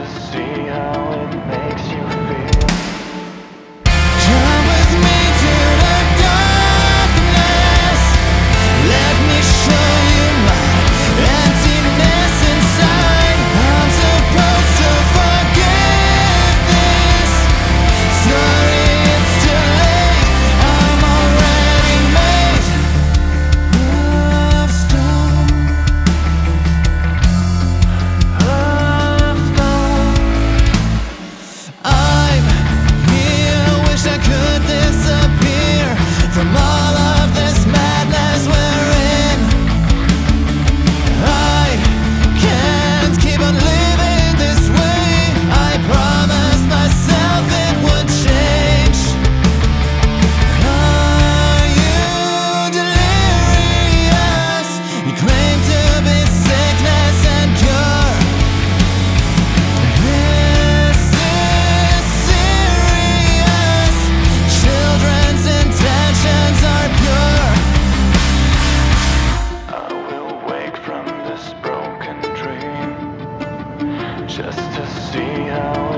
see how it makes you feel. Come with me to the darkness. Let me show you my emptiness inside. I'm supposed to forget this. Sorry, it's too late. I'm already made of stone. I'm here, wish I could disappear from all of this madness we're in. I can't keep on living this way. I promised myself it would change. Are you delirious? You claim to be sickness and cure. This is serious. Children's intentions are pure. I will wake from this broken dream just to see how